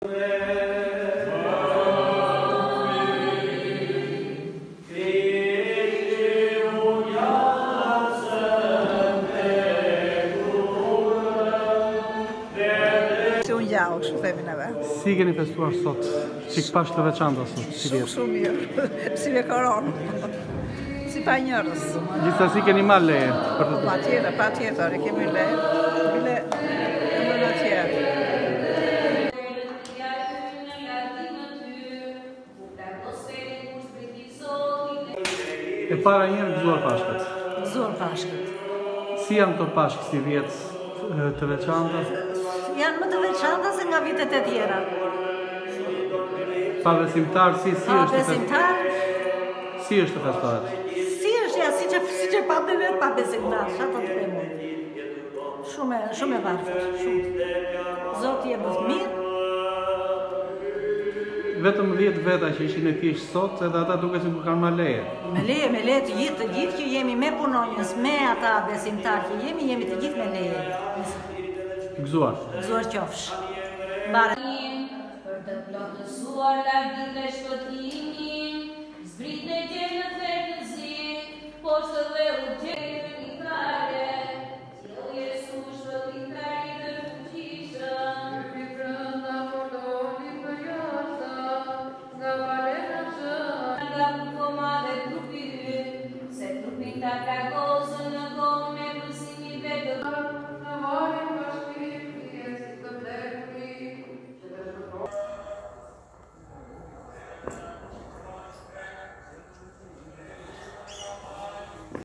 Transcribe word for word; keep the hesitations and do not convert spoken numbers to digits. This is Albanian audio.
Ja, kështu themi neve. Si keni festuar sot? Çik pash të veçanta sot, si Shumë vjet? shumë mirë. Si me koronë. Si pa njerëz. Gjithsesi keni marrë leje për të. Patjetër, patjetër, e kemi le. Bile në atje. E para një herë gëzuar Pashkët. Gëzuar Pashkët. Si janë këto Pashkë si vjet të veçanta? Janë më të veçanta se nga vitet e tjera. Pa besimtar, si, si Pa është të besimtar, Si është të festohet? si është ja, si që, si që pa me vetë pa besimtar, sa të të pëmë. Shumë, e- shumë e varfër, shumë. Zoti e bëftë mirë, Vetëm dhjetë veta që ishin e thjesht sot, edhe ata duke si kur kanë marrë leje. me leje, me leje të gjithë, të gjithë që jemi me punonjës, me ata besimtar që jemi, jemi të gjithë me leje. Gëzuar. Gëzuar qofsh. Bare. Për të plotësuar largime shpëtim